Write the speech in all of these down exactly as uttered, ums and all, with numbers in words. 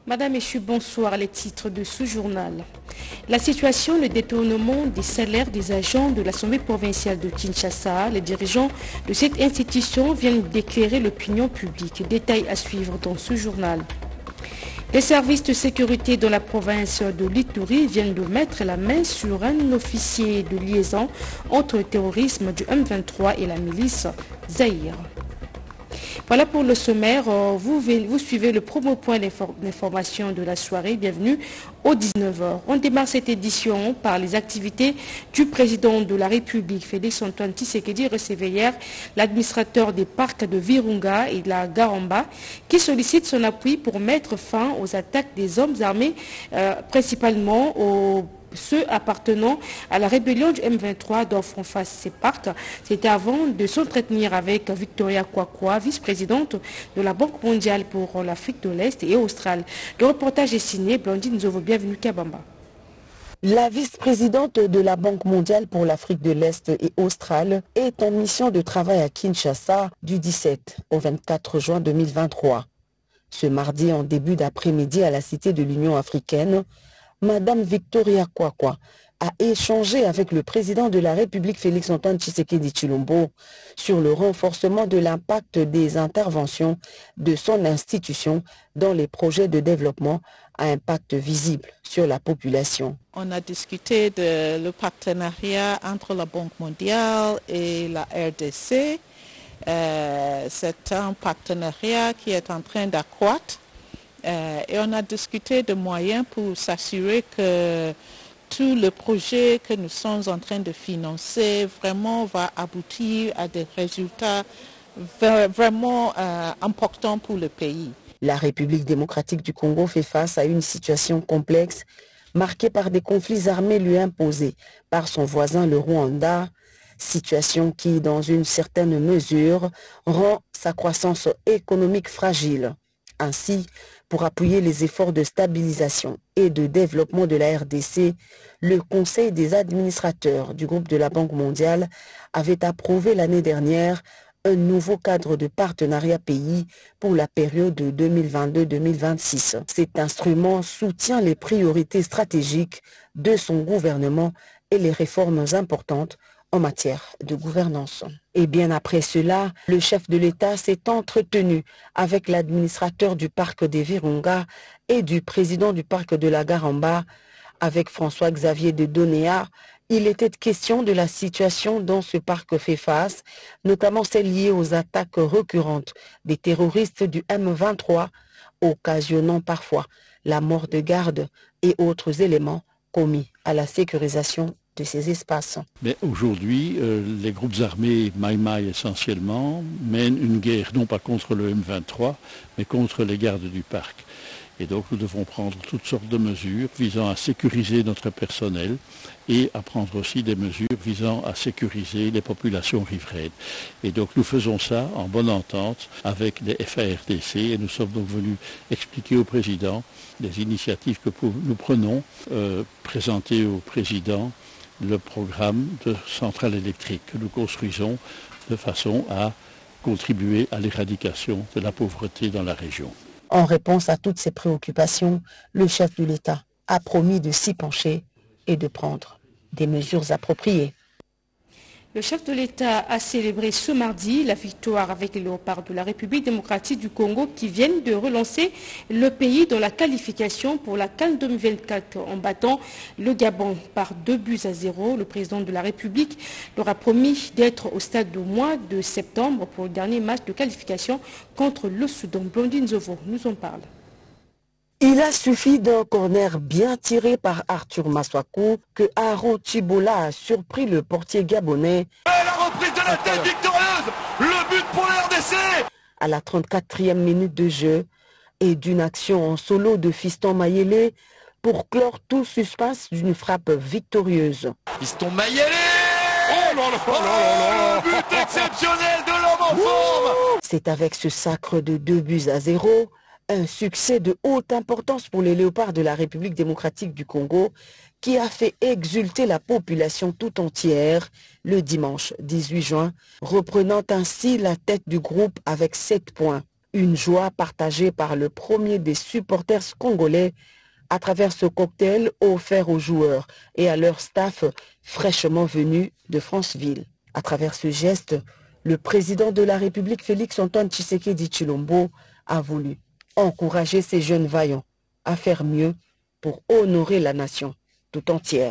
Madame, Messieurs, bonsoir. Les titres de ce journal. La situation, le détournement des salaires des agents de l'Assemblée provinciale de Kinshasa. Les dirigeants de cette institution viennent d'éclairer l'opinion publique. Détails à suivre dans ce journal. Les services de sécurité de la province de l'Ituri viennent de mettre la main sur un officier de liaison entre le terrorisme du M vingt-trois et la milice Zaïre. Voilà pour le sommaire. Vous, vous suivez le promo point d'information de la soirée. Bienvenue aux dix-neuf heures. On démarre cette édition par les activités du président de la République. Félix Antoine Tshisekedi recevait hier l'administrateur des parcs de Virunga et de la Garamba qui sollicite son appui pour mettre fin aux attaques des hommes armés, euh, principalement aux ceux appartenant à la rébellion du M vingt-trois dont font face ces parcs. C'était avant de s'entretenir avec Victoria Kwakwa, vice-présidente de la Banque mondiale pour l'Afrique de l'Est et Australe. Le reportage est signé Blandine Zovo. Bienvenue Kabamba. La vice-présidente de la Banque mondiale pour l'Afrique de l'Est et Australe est en mission de travail à Kinshasa du dix-sept au vingt-quatre juin deux mille vingt-trois. Ce mardi, en début d'après-midi à la Cité de l'Union africaine, Madame Victoria Kwakwa a échangé avec le président de la République Félix Antoine Tshisekedi Tshilombo sur le renforcement de l'impact des interventions de son institution dans les projets de développement à impact visible sur la population. On a discuté de le partenariat entre la Banque mondiale et la R D C. Euh, c'est un partenariat qui est en train d'accroître. Euh, et on a discuté de moyens pour s'assurer que tout le projet que nous sommes en train de financer vraiment va aboutir à des résultats vraiment euh, importants pour le pays. La République démocratique du Congo fait face à une situation complexe marquée par des conflits armés lui imposés par son voisin le Rwanda, situation qui, dans une certaine mesure, rend sa croissance économique fragile. Ainsi, pour appuyer les efforts de stabilisation et de développement de la R D C, le Conseil des administrateurs du groupe de la Banque mondiale avait approuvé l'année dernière un nouveau cadre de partenariat pays pour la période deux mille vingt-deux à deux mille vingt-six. Cet instrument soutient les priorités stratégiques de son gouvernement et les réformes importantes en matière de gouvernance. Et bien après cela, le chef de l'État s'est entretenu avec l'administrateur du parc des Virunga et du président du parc de la Garamba. Avec François-Xavier de Donéa, il était question de la situation dont ce parc fait face, notamment celle liée aux attaques récurrentes des terroristes du M vingt-trois, occasionnant parfois la mort de gardes et autres éléments commis à la sécurisation de ces espaces. Mais aujourd'hui, euh, les groupes armés Maï-Maï essentiellement mènent une guerre non pas contre le M vingt-trois, mais contre les gardes du parc. Et donc nous devons prendre toutes sortes de mesures visant à sécuriser notre personnel et à prendre aussi des mesures visant à sécuriser les populations riveraines. Et donc nous faisons ça en bonne entente avec les F A R D C et nous sommes donc venus expliquer au président les initiatives que nous prenons, euh, présenter au président le programme de centrale électrique que nous construisons de façon à contribuer à l'éradication de la pauvreté dans la région. En réponse à toutes ces préoccupations, le chef de l'État a promis de s'y pencher et de prendre des mesures appropriées. Le chef de l'État a célébré ce mardi la victoire avec les Léopards de la République démocratique du Congo qui viennent de relancer le pays dans la qualification pour la CAN deux mille vingt-quatre en battant le Gabon par deux buts à zéro. Le président de la République leur a promis d'être au stade au mois de septembre pour le dernier match de qualification contre le Soudan. Blandine Zovo nous en parle. Il a suffi d'un corner bien tiré par Arthur Maswaku que Aaron Chibola a surpris le portier gabonais. Et la reprise de la tête victorieuse, le but pour la R D C. À la trente-quatrième minute de jeu et d'une action en solo de Fiston Mayele pour clore tout suspense d'une frappe victorieuse. Fiston Mayele. Oh là là, oh là là, le but exceptionnel de l'homme en forme. C'est avec ce sacre de deux buts à zéro, un succès de haute importance pour les Léopards de la République démocratique du Congo qui a fait exulter la population tout entière le dimanche dix-huit juin, reprenant ainsi la tête du groupe avec sept points. Une joie partagée par le premier des supporters congolais à travers ce cocktail offert aux joueurs et à leur staff fraîchement venus de Franceville. À travers ce geste, le président de la République, Félix-Antoine Tshisekedi Tshilombo, a voulu encourager ces jeunes vaillants à faire mieux pour honorer la nation tout entière.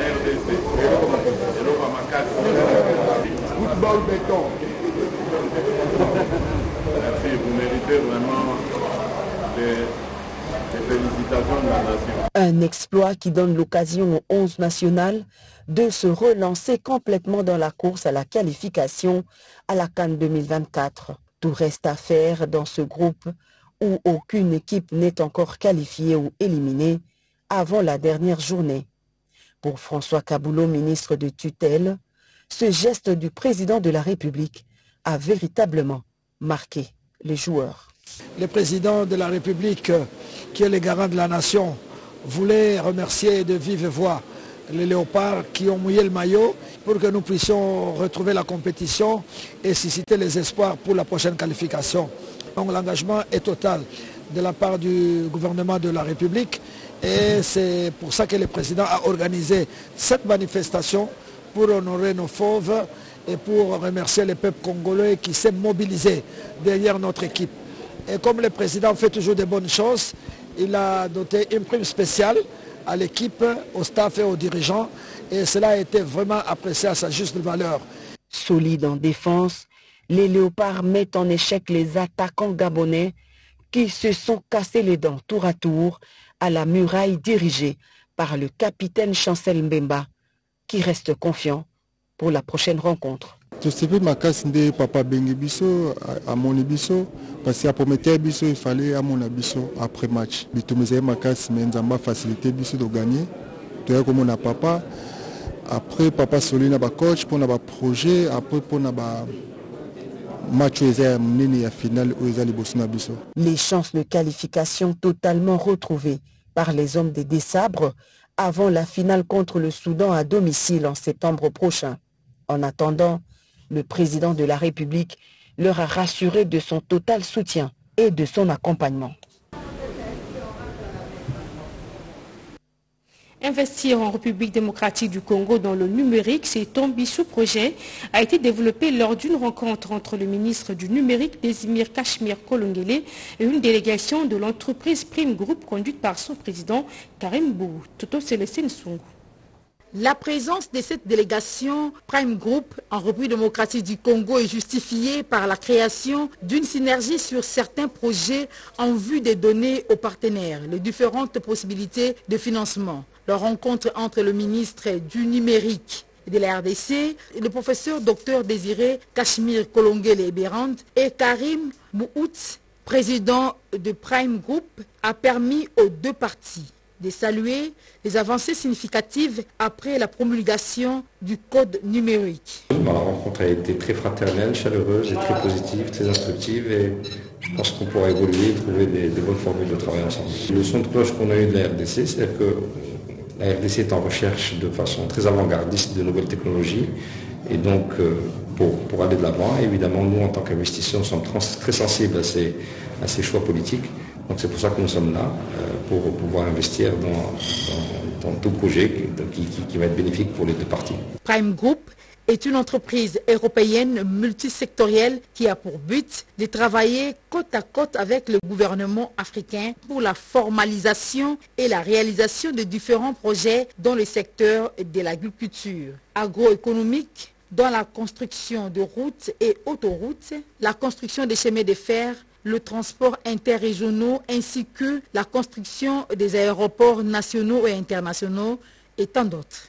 Vous méritez vraiment des, des félicitations de la nation. Un exploit qui donne l'occasion aux onze nationales de se relancer complètement dans la course à la qualification à la CAN deux mille vingt-quatre. Tout reste à faire dans ce groupe où aucune équipe n'est encore qualifiée ou éliminée avant la dernière journée. Pour François Kaboulot, ministre de tutelle, ce geste du président de la République a véritablement marqué les joueurs. Le président de la République, qui est le garant de la nation, voulait remercier de vive voix les léopards qui ont mouillé le maillot pour que nous puissions retrouver la compétition et susciter les espoirs pour la prochaine qualification. Donc l'engagement est total de la part du gouvernement de la République et c'est pour ça que le président a organisé cette manifestation pour honorer nos fauves et pour remercier le peuple congolais qui s'est mobilisé derrière notre équipe. Et comme le président fait toujours de bonnes choses, il a doté une prime spéciale à l'équipe, au staff et aux dirigeants et cela a été vraiment apprécié à sa juste valeur. Solide en défense, les léopards mettent en échec les attaquants gabonais qui se sont cassés les dents tour à tour à la muraille dirigée par le capitaine Chancel Mbemba qui reste confiant pour la prochaine rencontre. Papa Bengibiso à mon biso parce qu'à promettre biso il fallait à mon biso après match. Bitumeze makas menzamba facilité biso de gagner. Toi comme on a papa après papa Solina ba coach pour na ba projet après pour na ba match nini à finale aux alibosuna biso. Les chances de qualification totalement retrouvées par les hommes des Dessabres avant la finale contre le Soudan à domicile en septembre prochain. En attendant, le président de la République leur a rassuré de son total soutien et de son accompagnement. Investir en République démocratique du Congo dans le numérique, cet ambitieux projet a été développé lors d'une rencontre entre le ministre du numérique Désimir Cachemire Kolongele et une délégation de l'entreprise Prime Group conduite par son président Karim Bou. Toto Célestine Songo. La présence de cette délégation Prime Group en République démocratique du Congo est justifiée par la création d'une synergie sur certains projets en vue de donner aux partenaires les différentes possibilités de financement. La rencontre entre le ministre du numérique de la R D C, le professeur docteur Désiré Cachemire Kolongele Eberand et Karim Bouhout, président de Prime Group, a permis aux deux parties de saluer les avancées significatives après la promulgation du code numérique. La rencontre a été très fraternelle, chaleureuse et très positive, très instructive et je pense qu'on pourra évoluer et trouver des, des bonnes formules de travail ensemble. Le son de cloche qu'on a eu de la R D C, c'est que la R D C est en recherche de façon très avant-gardiste de nouvelles technologies et donc pour, pour aller de l'avant, évidemment nous en tant qu'investisseurs nous sommes très sensibles à ces, à ces choix politiques. Donc c'est pour ça que nous sommes là, euh, pour pouvoir investir dans, dans, dans tout projet qui, qui, qui va être bénéfique pour les deux parties. Prime Group est une entreprise européenne multisectorielle qui a pour but de travailler côte à côte avec le gouvernement africain pour la formalisation et la réalisation de différents projets dans le secteur de l'agriculture, agroéconomique, dans la construction de routes et autoroutes, la construction des chemins de fer, le transport interrégionaux ainsi que la construction des aéroports nationaux et internationaux et tant d'autres.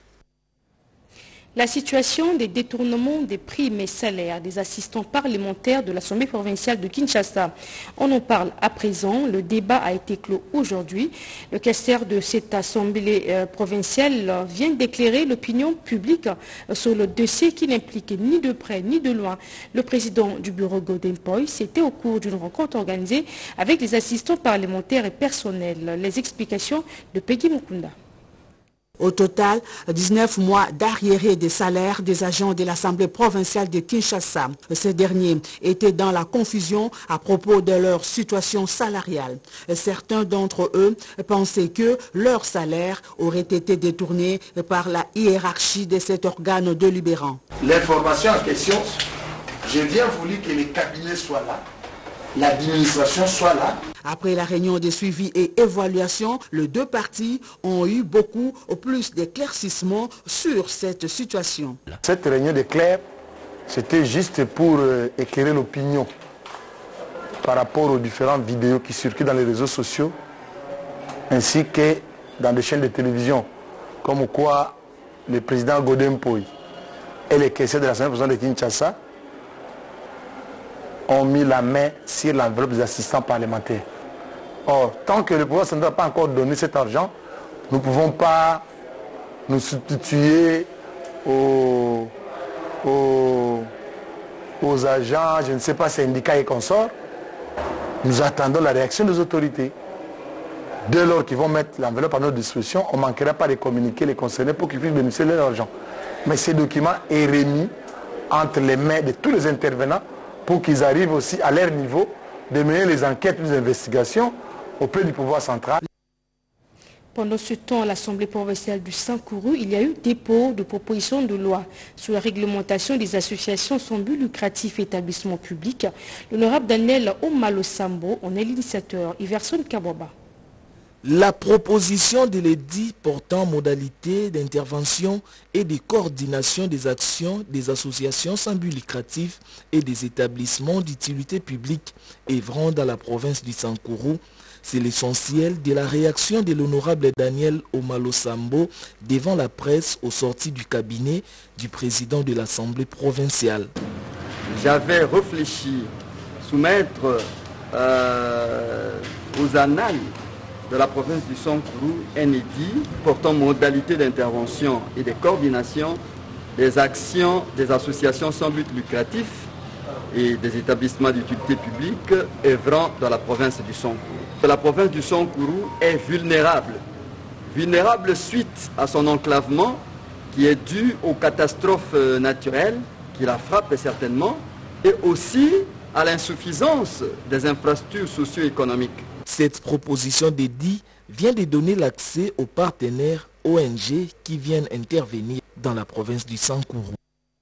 La situation des détournements des primes et salaires des assistants parlementaires de l'Assemblée provinciale de Kinshasa. On en parle à présent. Le débat a été clos aujourd'hui. Le questeur de cette Assemblée euh, provinciale vient d'éclairer l'opinion publique euh, sur le dossier qui n'implique ni de près ni de loin le président du bureau Golden Boy. C'était au cours d'une rencontre organisée avec les assistants parlementaires et personnels. Les explications de Peggy Mukunda. Au total, dix-neuf mois d'arriérés des salaires des agents de l'Assemblée provinciale de Kinshasa. Ces derniers étaient dans la confusion à propos de leur situation salariale. Certains d'entre eux pensaient que leur salaire aurait été détourné par la hiérarchie de cet organe délibérant. L'information en question, j'ai bien voulu que les cabinets soient là, l'administration soit là. Après la réunion de suivi et évaluation, les deux parties ont eu beaucoup plus d'éclaircissements sur cette situation. Cette réunion d'éclair, c'était juste pour euh, éclairer l'opinion par rapport aux différentes vidéos qui circulent dans les réseaux sociaux, ainsi que dans des chaînes de télévision, comme quoi le président Godin Poy et les caissiers de l'Assemblée provinciale de Kinshasa ont mis la main sur l'enveloppe des assistants parlementaires. Or, tant que le pouvoir central n'a pas encore donné cet argent, nous ne pouvons pas nous substituer aux, aux, aux agents, je ne sais pas, syndicats et consorts. Nous attendons la réaction des autorités. Dès lors qu'ils vont mettre l'enveloppe à notre disposition, on ne manquera pas de communiquer les concernés pour qu'ils puissent bénéficier de leur argent. Mais ce document est remis entre les mains de tous les intervenants pour qu'ils arrivent aussi à leur niveau de mener les enquêtes, les investigations auprès du pouvoir central. Pendant ce temps, à l'Assemblée provinciale du Sankourou, il y a eu dépôt de propositions de loi sur la réglementation des associations sans but lucratif et établissements publics. L'honorable Daniel Omalo Sambo en est l'initiateur. Iverson Kaboba. La proposition de l'édit portant modalité d'intervention et de coordination des actions des associations sans but lucratif et des établissements d'utilité publique œuvrant dans la province du Sankourou, c'est l'essentiel de la réaction de l'honorable Daniel Omalo Sambo devant la presse aux sorties du cabinet du président de l'Assemblée provinciale. J'avais réfléchi soumettre euh, aux annales de la province du Sankourou un édit portant modalité d'intervention et de coordination des actions des associations sans but lucratif et des établissements d'utilité publique œuvrant dans la province du Sankourou. La province du Sankourou est vulnérable. Vulnérable suite à son enclavement qui est dû aux catastrophes naturelles qui la frappent certainement et aussi à l'insuffisance des infrastructures socio-économiques. Cette proposition d'édit vient de donner l'accès aux partenaires O N G qui viennent intervenir dans la province du Sankourou.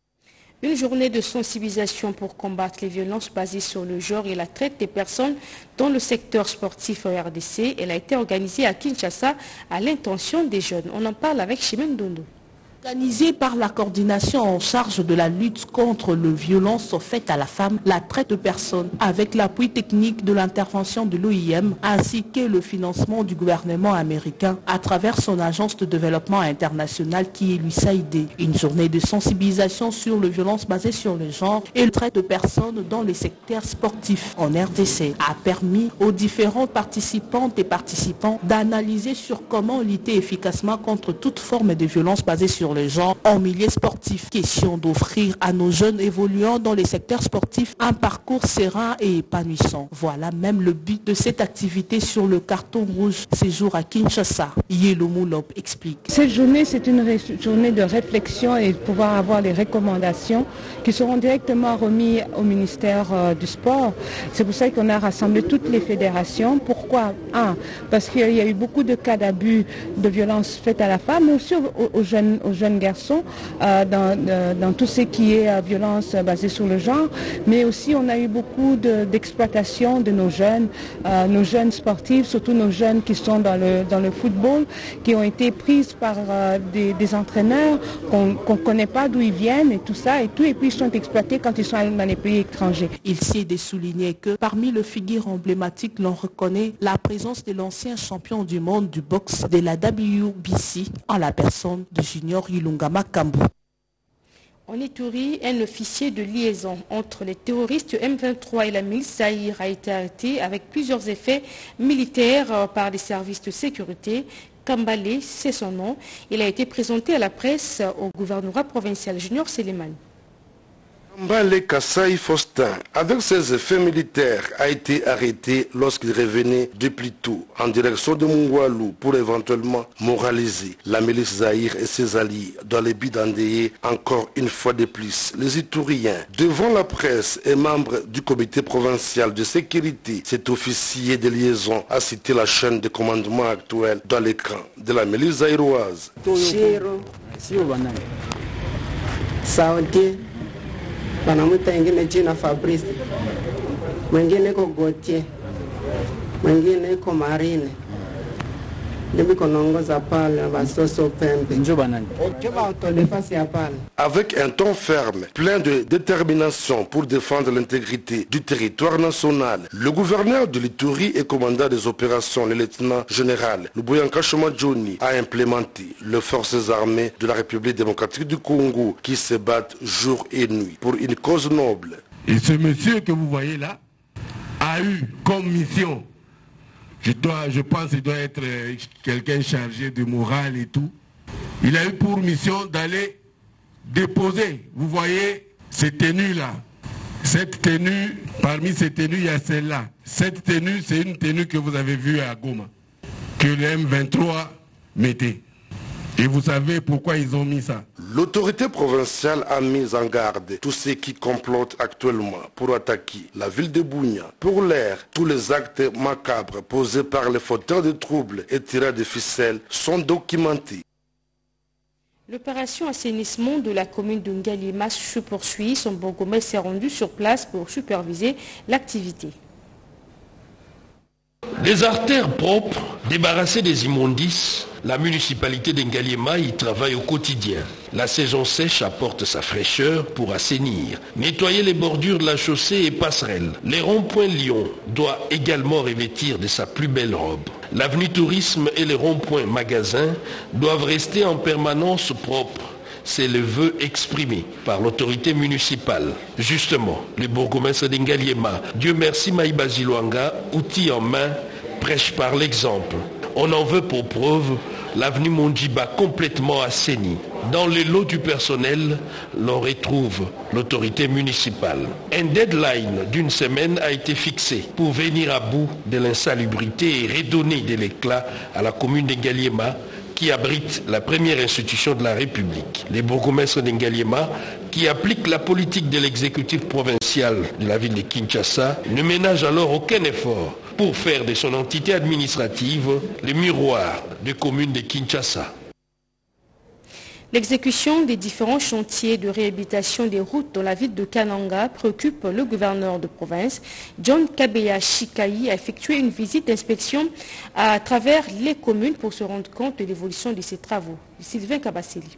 Une journée de sensibilisation pour combattre les violences basées sur le genre et la traite des personnes dans le secteur sportif en R D C. Elle a été organisée à Kinshasa à l'intention des jeunes. On en parle avec Chimène Dondo. Organisée par la coordination en charge de la lutte contre les violences faites à la femme, la traite de personnes, avec l'appui technique de l'intervention de l'O I M ainsi que le financement du gouvernement américain à travers son agence de développement international qui est l'U S A I D. Une journée de sensibilisation sur les violences basées sur le genre et la traite de personnes dans les secteurs sportifs en R D C a permis aux différents participantes et participants d'analyser sur comment lutter efficacement contre toute forme de violence basée sur le genre en milieu sportif. Question d'offrir à nos jeunes évoluant dans les secteurs sportifs un parcours serein et épanouissant. Voilà même le but de cette activité sur le carton rouge séjour à Kinshasa. Yelo Moulop explique. Cette journée, c'est une journée de réflexion et de pouvoir avoir les recommandations qui seront directement remises au ministère euh, du Sport. C'est pour ça qu'on a rassemblé toutes les fédérations. Pourquoi? Un, parce qu'il y a eu beaucoup de cas d'abus, de violences faites à la femme, mais aussi aux, aux jeunes aux jeunes garçons euh, dans, euh, dans tout ce qui est euh, violence basée sur le genre, mais aussi on a eu beaucoup d'exploitation de, de nos jeunes, euh, nos jeunes sportifs, surtout nos jeunes qui sont dans le, dans le football, qui ont été prises par euh, des, des entraîneurs qu'on ne connaît pas d'où ils viennent et tout ça, et tout, et puis ils sont exploités quand ils sont dans les pays étrangers. Il s'est de souligner que parmi les figures emblématiques, l'on reconnaît la présence de l'ancien champion du monde du boxe de la W B C en la personne de Junior Ilungama Kambu. En Ituri, un officier de liaison entre les terroristes M vingt-trois et la milice Zaïre a été arrêté avec plusieurs effets militaires par les services de sécurité. Kambale, c'est son nom. Il a été présenté à la presse au gouvernorat provincial. Junior Séléman. Mbale Kassaï Faustin, avec ses effets militaires, a été arrêté lorsqu'il revenait de Plito en direction de Mungwalu pour éventuellement moraliser la milice Zahir et ses alliés dans les buts d'endeuiller encore une fois de plus les Itouriens. Devant la presse et membres du comité provincial de sécurité, cet officier de liaison a cité la chaîne de commandement actuelle dans l'écran de la milice zaïroise. Bana mwingine jina Fabrice, mwingine ko Gautier, mwingine ko Marine. Avec un ton ferme, plein de détermination pour défendre l'intégrité du territoire national, le gouverneur de l'Ituri et commandant des opérations, le lieutenant-général Luboyanka Choma Johnny, a implémenté les forces armées de la République démocratique du Congo qui se battent jour et nuit pour une cause noble. Et ce monsieur que vous voyez là a eu comme mission, Je, dois, je pense qu'il doit être quelqu'un chargé de morale et tout. Il a eu pour mission d'aller déposer, vous voyez, ces tenues-là. Cette tenue, parmi ces tenues, il y a celle-là. Cette tenue, c'est une tenue que vous avez vue à Goma, que le M vingt-trois mettait. Et vous savez pourquoi ils ont mis ça? L'autorité provinciale a mis en garde tous ceux qui complotent actuellement pour attaquer la ville de Bunia. Pour l'air, tous les actes macabres posés par les fauteurs de troubles et tireurs de ficelles sont documentés. L'opération assainissement de la commune de Ngalima se poursuit. Son bourgmestre s'est rendu sur place pour superviser l'activité. Des artères propres, débarrassées des immondices, la municipalité d'Ngaliema y travaille au quotidien. La saison sèche apporte sa fraîcheur pour assainir, nettoyer les bordures de la chaussée et passerelles. Les ronds-points Lyon doit également revêtir de sa plus belle robe. L'avenue Tourisme et les ronds-points Magasins doivent rester en permanence propres. C'est le vœu exprimé par l'autorité municipale. Justement, le bourgmestre d'Ngaliema, Dieu merci Maïba Zilwanga, outil en main, prêche par l'exemple. On en veut pour preuve l'avenue Mondjiba complètement assainie. Dans les lots du personnel, l'on retrouve l'autorité municipale. Un deadline d'une semaine a été fixé pour venir à bout de l'insalubrité et redonner de l'éclat à la commune d'Ngaliema qui abrite la première institution de la République. Les bourgmestres d'Ngaliema, qui appliquent la politique de l'exécutif provincial de la ville de Kinshasa, ne ménagent alors aucun effort pour faire de son entité administrative le miroir des communes de Kinshasa. L'exécution des différents chantiers de réhabilitation des routes dans la ville de Kananga préoccupe le gouverneur de province. John Kabeya Shikayi a effectué une visite d'inspection à travers les communes pour se rendre compte de l'évolution de ces travaux. Sylvain Kabasseli.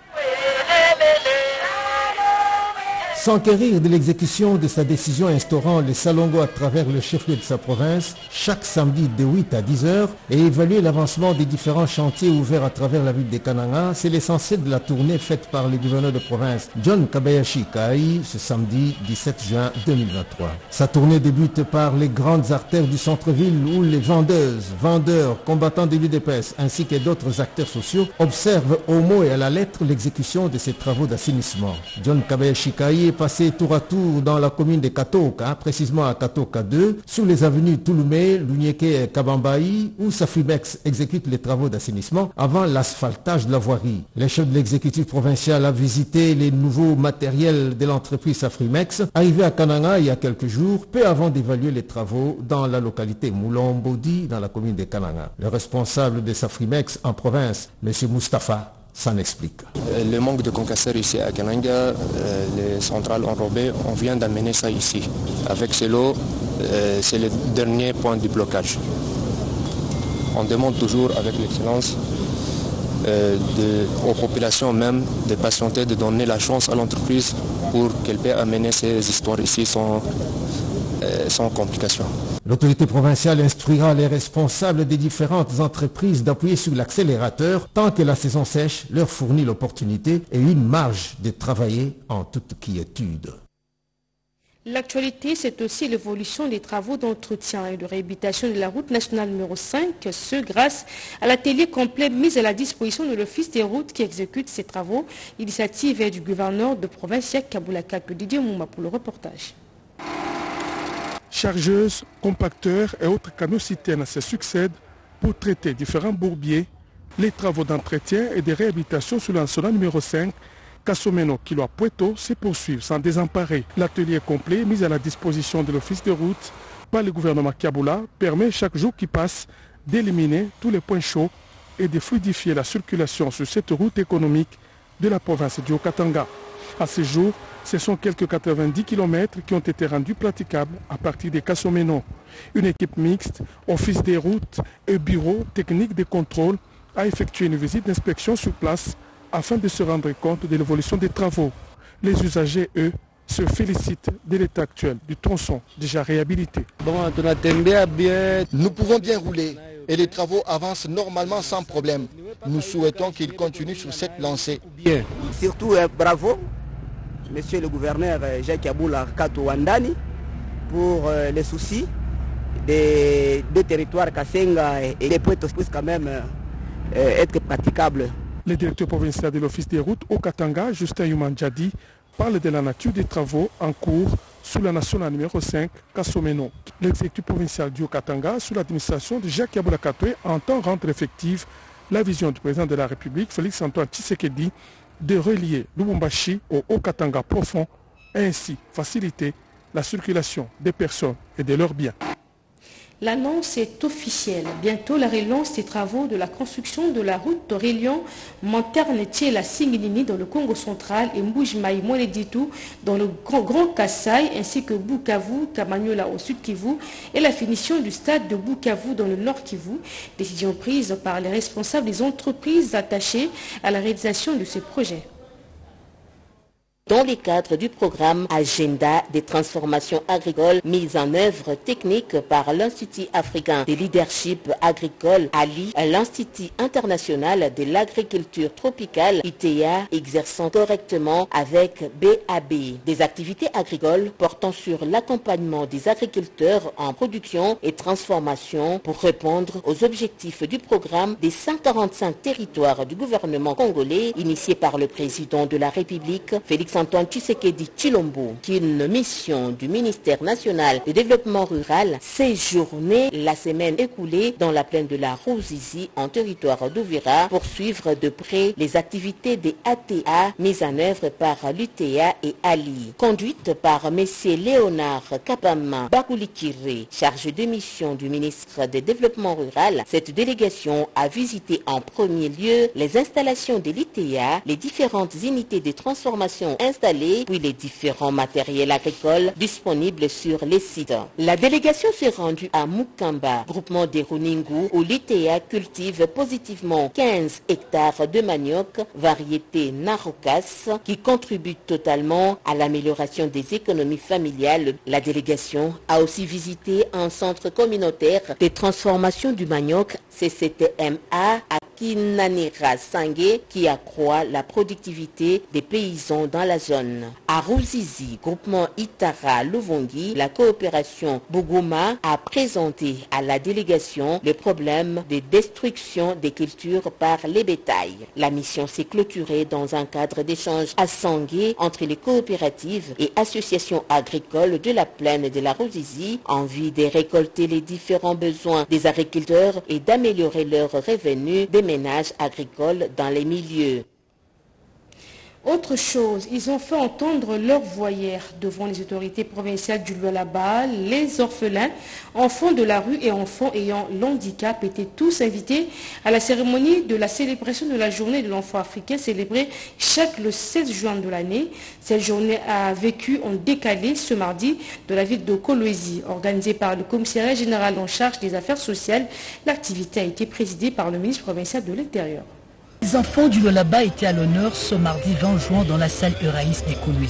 S'enquérir de l'exécution de sa décision instaurant les salongo à travers le chef-lieu de sa province chaque samedi de huit à dix heures et évaluer l'avancement des différents chantiers ouverts à travers la ville de Kananga, c'est l'essentiel de la tournée faite par le gouverneur de province John Kabayashi Kai ce samedi dix-sept juin deux mille vingt-trois. Sa tournée débute par les grandes artères du centre-ville où les vendeuses, vendeurs, combattants de l'U D P S ainsi que d'autres acteurs sociaux observent au mot et à la lettre l'exécution de ces travaux d'assainissement. John Kabayashi Kai passé tour à tour dans la commune de Katoka, précisément à Katoka deux, sous les avenues Touloumé, Lunyeke et Kabambaï, où Safrimex exécute les travaux d'assainissement avant l'asphaltage de la voirie. Le chef de l'exécutif provincial a visité les nouveaux matériels de l'entreprise Safrimex, arrivé à Kananga il y a quelques jours, peu avant d'évaluer les travaux dans la localité Moulombodi, dans la commune de Kananga. Le responsable de Safrimex en province, M. Moustapha, s'en explique. Le manque de concasseurs ici à Kananga, euh, les centrales enrobées, on vient d'amener ça ici. Avec ce lot, euh, c'est le dernier point du blocage. On demande toujours avec l'excellence euh, de, aux populations même de patienter, de donner la chance à l'entreprise pour qu'elle puisse amener ces histoires ici sans, euh, sans complications. L'autorité provinciale instruira les responsables des différentes entreprises d'appuyer sur l'accélérateur tant que la saison sèche leur fournit l'opportunité et une marge de travailler en toute quiétude. L'actualité, c'est aussi l'évolution des travaux d'entretien et de réhabilitation de la route nationale numéro cinq, ce grâce à l'atelier complet mis à la disposition de l'Office des routes qui exécute ces travaux. L'initiative est du gouverneur de province Jacques Kaboulaka, Didier Mouma pour le reportage. Chargeuses, compacteurs et autres canaux citernes se succèdent pour traiter différents bourbiers. Les travaux d'entretien et de réhabilitation sur la nationale numéro cinq Kasomeno Kiloa Pueto se poursuivent sans désemparer. L'atelier complet mis à la disposition de l'Office de route par le gouvernement Kaboula permet chaque jour qui passe d'éliminer tous les points chauds et de fluidifier la circulation sur cette route économique de la province du Haut-Katanga. À ce jour, ce sont quelques quatre-vingt-dix kilomètres qui ont été rendus praticables à partir de Kasomeno. Une équipe mixte, Office des routes et Bureau technique de contrôle a effectué une visite d'inspection sur place afin de se rendre compte de l'évolution des travaux. Les usagers, eux, se félicitent de l'état actuel du tronçon déjà réhabilité. Nous pouvons bien rouler et les travaux avancent normalement sans problème. Nous souhaitons qu'ils continuent sur cette lancée. Bien. Surtout, euh, bravo, monsieur le gouverneur euh, Jacques Aboula Katouandani, pour euh, les soucis des, des territoires Kassenga et, et les Puertos puissent quand même euh, être praticables. Le directeur provincial de l'Office des routes au Katanga, Justin Yumanjadi, parle de la nature des travaux en cours sous la nationale numéro cinq, Kasomeno. L'exécutif provincial du Haut-Katanga, sous l'administration de Jacques Kaboula Katoué, entend rendre effective la vision du président de la République, Félix-Antoine Tshisekedi, de relier Lubumbashi au Haut-Katanga profond et ainsi faciliter la circulation des personnes et de leurs biens. L'annonce est officielle. Bientôt, la relance des travaux de la construction de la route reliant Monterne-Tiela Singinini dans le Congo central et Mbujimai-Moneditu dans le Grand, Grand Kassai, ainsi que Bukavu, Kamanyola au sud Kivu et la finition du stade de Bukavu dans le nord Kivu. Décision prise par les responsables des entreprises attachées à la réalisation de ce projet. Dans le cadre du programme Agenda des transformations agricoles mis en œuvre technique par l'Institut africain de leadership agricole A L I, l'Institut international de l'agriculture tropicale I T A exerçant correctement avec B A B des activités agricoles portant sur l'accompagnement des agriculteurs en production et transformation pour répondre aux objectifs du programme des cent quarante-cinq territoires du gouvernement congolais initié par le président de la République, Félix Antoine Tshisekedi Tshilombo, qu'une mission du ministère national de développement rural séjournée la semaine écoulée dans la plaine de la Ruzizi en territoire d'Ouvira pour suivre de près les activités des A T A mises en œuvre par l'U T A et A L I. Conduite par M. Léonard Kapama Bakoulikiré, chargé de mission du ministre du développement rural, cette délégation a visité en premier lieu les installations de l'I T A, les différentes unités de transformation installées, puis les différents matériels agricoles disponibles sur les sites. La délégation s'est rendue à Mukamba, groupement des Runingu, où l'I T A cultive positivement quinze hectares de manioc, variété Narokas, qui contribue totalement à l'amélioration des économies familiales. La délégation a aussi visité un centre communautaire de transformation du manioc, C C T M A, à Kinanira Sangé, qui accroît la productivité des paysans dans la zone. À Ruzizi, groupement Itara Luvungi, la coopération Bougouma a présenté à la délégation le problème de destruction des cultures par les bétails. La mission s'est clôturée dans un cadre d'échange à Sangé entre les coopératives et associations agricoles de la plaine de la Ruzizi en vue de récolter les différents besoins des agriculteurs et d'améliorer leurs revenus des ménages agricoles dans les milieux. Autre chose, ils ont fait entendre leur voix hier devant les autorités provinciales du Lualaba. Les orphelins, enfants de la rue et enfants ayant l'handicap étaient tous invités à la cérémonie de la célébration de la journée de l'enfant africain célébrée chaque le seize juin de l'année. Cette journée a vécu en décalé ce mardi de la ville de Kolwezi. Organisée par le commissariat général en charge des affaires sociales, l'activité a été présidée par le ministre provincial de l'Intérieur. Les enfants du Lualaba étaient à l'honneur ce mardi vingt juin dans la salle Euraïs des Kolwezi.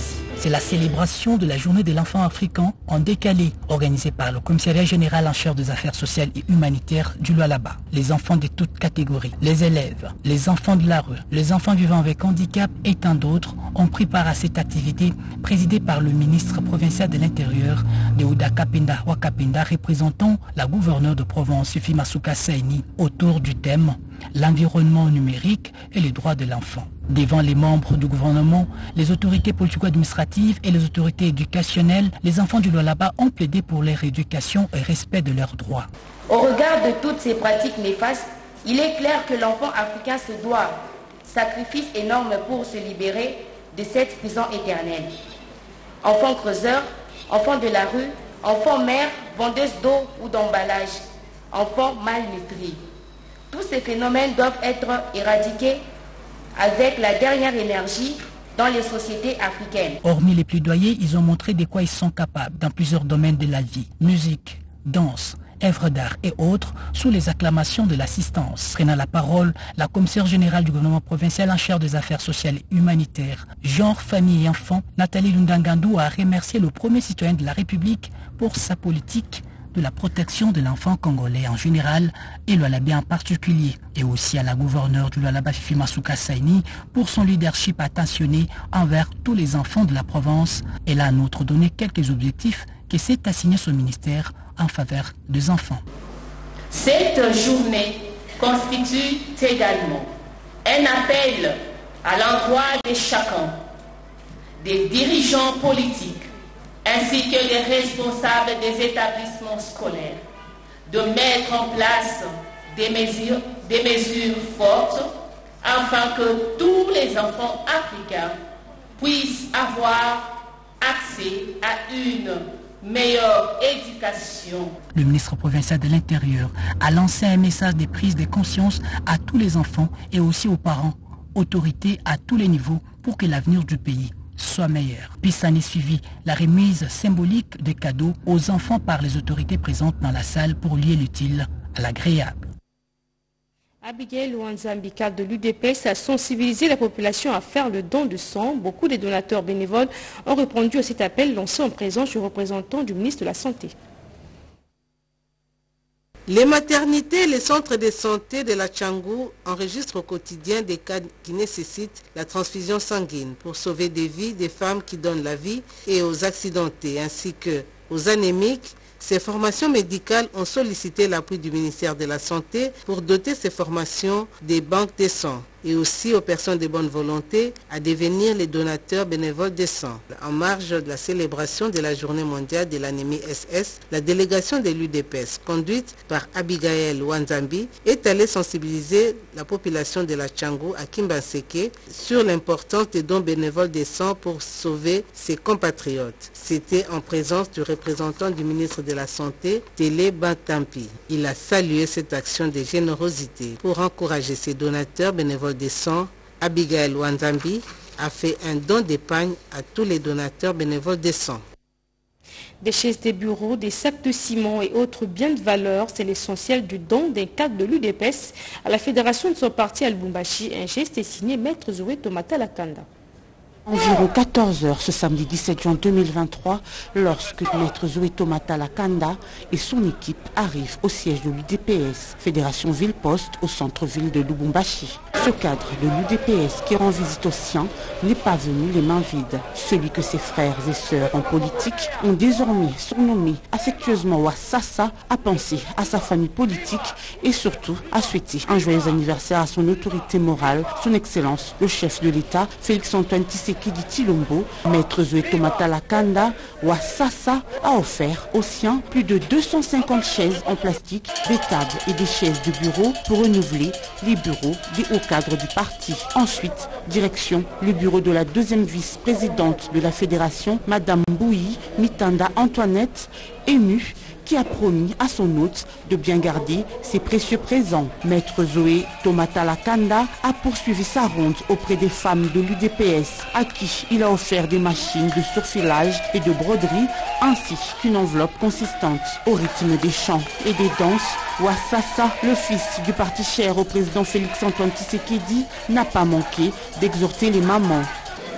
C'est la célébration de la journée de l'enfant africain en décalé, organisée par le commissariat général en charge des affaires sociales et humanitaires du Lualaba. Les enfants de toutes catégories, les élèves, les enfants de la rue, les enfants vivant avec handicap et tant d'autres ont pris part à cette activité présidée par le ministre provincial de l'Intérieur, Deouda Kapenda Wakapenda, représentant la gouverneure de Provence, Sufi Masuka Saini, autour du thème « L'environnement numérique et les droits de l'enfant ». Devant les membres du gouvernement, les autorités politico-administratives et les autorités éducationnelles, les enfants du Lualaba ont plaidé pour leur éducation et respect de leurs droits. Au regard de toutes ces pratiques néfastes, il est clair que l'enfant africain se doit sacrifice énorme pour se libérer de cette prison éternelle. Enfants creuseurs, enfants de la rue, enfants mères, vendeuses d'eau ou d'emballage, enfants malnutris. Tous ces phénomènes doivent être éradiqués avec la dernière énergie dans les sociétés africaines. Hormis les plaidoyers, ils ont montré de quoi ils sont capables dans plusieurs domaines de la vie. Musique, danse, œuvres d'art et autres, sous les acclamations de l'assistance. Prenant la parole, la commissaire générale du gouvernement provincial en charge des affaires sociales et humanitaires, genre, famille et enfants, Nathalie Lundangandou, a remercié le premier citoyen de la République pour sa politique de la protection de l'enfant congolais en général et Lualaba en particulier, et aussi à la gouverneure du Lualaba Fifi Masuka Saini pour son leadership attentionné envers tous les enfants de la province. Elle a en outre donné quelques objectifs que s'est assigné son ministère en faveur des enfants. Cette journée constitue également un appel à l'endroit de chacun, des dirigeants politiques, ainsi que les responsables des établissements scolaires, de mettre en place des mesures, des mesures fortes afin que tous les enfants africains puissent avoir accès à une meilleure éducation. Le ministre provincial de l'Intérieur a lancé un message de prise de conscience à tous les enfants et aussi aux parents, autorités à tous les niveaux pour que l'avenir du pays soit meilleur. Puis s'en est suivi la remise symbolique de cadeaux aux enfants par les autorités présentes dans la salle pour lier l'utile à l'agréable. Abigail Wanzambika de l'U D P S a sensibilisé la population à faire le don de sang. Beaucoup de donateurs bénévoles ont répondu à cet appel lancé en présence du représentant du ministre de la Santé. Les maternités et les centres de santé de la Tchangou enregistrent au quotidien des cas qui nécessitent la transfusion sanguine pour sauver des vies des femmes qui donnent la vie et aux accidentés ainsi que aux anémiques. Ces formations médicales ont sollicité l'appui du ministère de la Santé pour doter ces formations des banques de sang et aussi aux personnes de bonne volonté à devenir les donateurs bénévoles de sang. En marge de la célébration de la journée mondiale de l'anémie S S, la délégation de l'U D P S, conduite par Abigail Wanzambi, est allée sensibiliser la population de la Tchangou à Kimbanseke sur l'importance des dons bénévoles de sang pour sauver ses compatriotes. C'était en présence du représentant du ministre de la Santé, Télé Bantampi. Il a salué cette action de générosité pour encourager ses donateurs bénévoles de sang. Abigail Wanzambi a fait un don d'épargne à tous les donateurs bénévoles de sang. Des chaises, des bureaux, des sacs de ciment et autres biens de valeur, c'est l'essentiel du don d'un cadre de l'U D P S à la fédération de son parti à Lubumbashi. Un geste est signé Maître Zoé Tomata Lakanda. Environ quatorze heures ce samedi dix-sept juin deux mille vingt-trois, lorsque Maître Zoé Tomata Lakanda et son équipe arrivent au siège de l'U D P S, Fédération Ville-Poste au centre-ville de Lubumbashi. Ce cadre de l'U D P S qui rend visite aux siens n'est pas venu les mains vides. Celui que ses frères et sœurs en politique ont désormais surnommé affectueusement Wassassa a pensé à sa famille politique et surtout a souhaité un joyeux anniversaire à son autorité morale, son excellence, le chef de l'État, Félix Antoine Tshisekedi Tshilombo. Maître Zoé Tomata Lakanda, Wassassa a offert aux siens plus de deux cent cinquante chaises en plastique, des tables et des chaises de bureau pour renouveler les bureaux des hauts cadre du parti. Ensuite, direction le bureau de la deuxième vice-présidente de la fédération, Madame Bouyi Mitanda Antoinette, émue, qui a promis à son hôte de bien garder ses précieux présents. Maître Zoé Tomata Lakanda a poursuivi sa ronde auprès des femmes de l'U D P S à qui il a offert des machines de surfilage et de broderie ainsi qu'une enveloppe consistante. Au rythme des chants et des danses, Wassassa, le fils du parti cher au président Félix Antoine Tshisekedi, n'a pas manqué d'exhorter les mamans.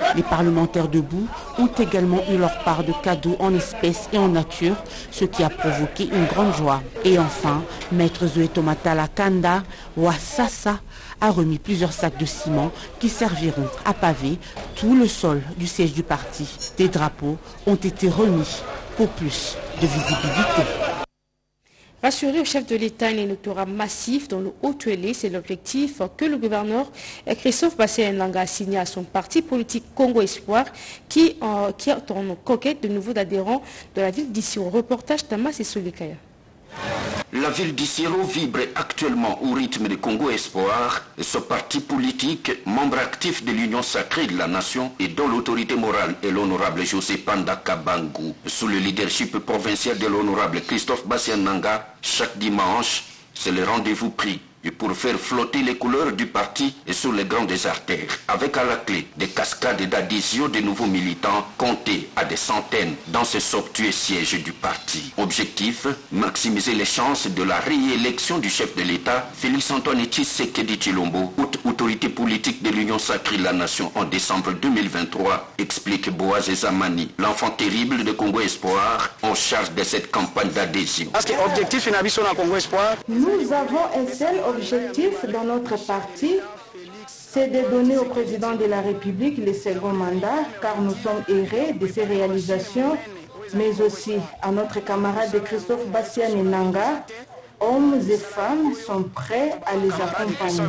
Les parlementaires debout ont également eu leur part de cadeaux en espèces et en nature, ce qui a provoqué une grande joie. Et enfin, Maître Zoé Tomatala Kanda Wassassa a remis plusieurs sacs de ciment qui serviront à paver tout le sol du siège du parti. Des drapeaux ont été remis pour plus de visibilité. Rassurer au chef de l'État un électorat massif dans le Haut-Uélé, c'est l'objectif que le gouverneur Christophe Bassien-Nanga a signé à son parti politique Congo Espoir qui, euh, qui est en conquête de nouveaux adhérents de la ville d'Issiro. Reportage Tamas et Solikaya. La ville d'Issiro vibre actuellement au rythme de Congo Espoir. Ce parti politique, membre actif de l'Union sacrée de la nation et dont l'autorité morale est l'honorable José Panda Kabangu, sous le leadership provincial de l'honorable Christophe Bassien-Nanga, chaque dimanche, c'est le rendez-vous pris. Et pour faire flotter les couleurs du parti et sur les grandes artères, avec à la clé des cascades d'adhésion de nouveaux militants comptés à des centaines dans ce somptueux siège du parti. Objectif, maximiser les chances de la réélection du chef de l'État, Félix Antoine Tshisekedi Tshilombo, haute autorité politique de l'Union sacrée de la nation en décembre deux mille vingt-trois, explique Boaz Zamani, l'enfant terrible de Congo Espoir, en charge de cette campagne d'adhésion. Parce que l'objectif de Congo Espoir, nous avons un seul objectif dans notre parti, c'est de donner au président de la République le second mandat, car nous sommes heureux de ses réalisations, mais aussi à notre camarade Christophe Bassien-Nanga. Hommes et femmes sont prêts à les accompagner.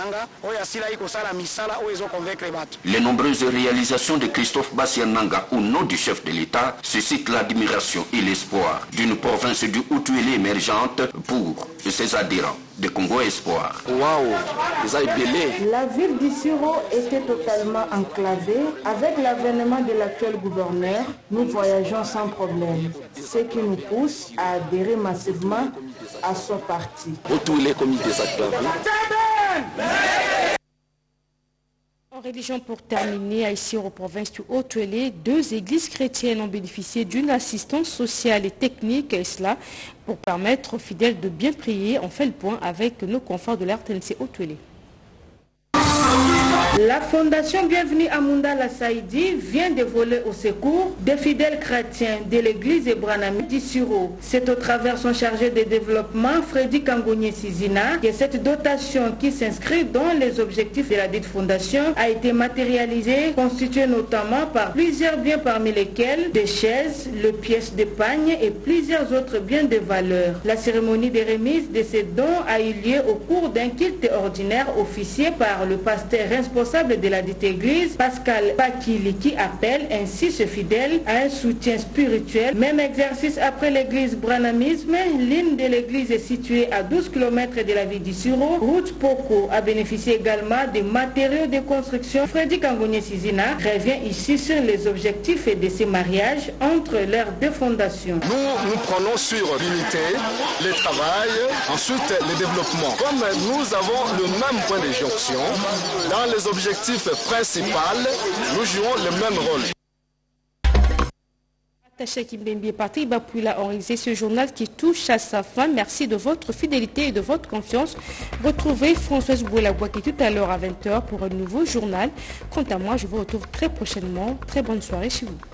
Les nombreuses réalisations de Christophe Bassien-Nanga au nom du chef de l'État suscitent l'admiration et l'espoir d'une province du Haut-Uélé émergente pour ses adhérents de Congo Espoir. La ville d'Issiro était totalement enclavée. Avec l'avènement de l'actuel gouverneur, nous voyageons sans problème, ce qui nous pousse à adhérer massivement à son parti. En religion, pour terminer, à Issiro, province du Haut-Uélé, deux églises chrétiennes ont bénéficié d'une assistance sociale et technique, et cela pour permettre aux fidèles de bien prier. On fait le point avec nos confrères de l'R T N C Haut-Uélé. La fondation Bienvenue à Mundala Saïdi vient de voler au secours des fidèles chrétiens de l'église Ebranami d'Issiro. C'est au travers son chargé de développement, Freddy Kangounié Sizina, que cette dotation qui s'inscrit dans les objectifs de la dite fondation a été matérialisée, constituée notamment par plusieurs biens parmi lesquels des chaises, le pièces de pagne et plusieurs autres biens de valeur. La cérémonie de remise de ces dons a eu lieu au cours d'un culte ordinaire officié par le pasteur responsable de la dite église, Pascal Bakili, qui appelle ainsi ce fidèle à un soutien spirituel. Même exercice après l'église Branamisme, l'une de l'église est située à douze kilomètres de la ville d'Issiro. Route Poko a bénéficié également des matériaux de construction. Freddy Kangounié Sizina revient ici sur les objectifs de ces mariages entre leurs deux fondations. Nous, nous prenons sur l'unité, le travail, ensuite le développement. Comme nous avons le même point de jonction, dans les objectifs principaux, nous jouons le même rôle. Attaché Kimbembi Patrick Bapuila a réalisé ce journal qui touche à sa fin. Merci de votre fidélité et de votre confiance. Retrouvez Françoise Bouelabouaki tout à l'heure à vingt heures pour un nouveau journal. Quant à moi, je vous retrouve très prochainement. Très bonne soirée chez vous.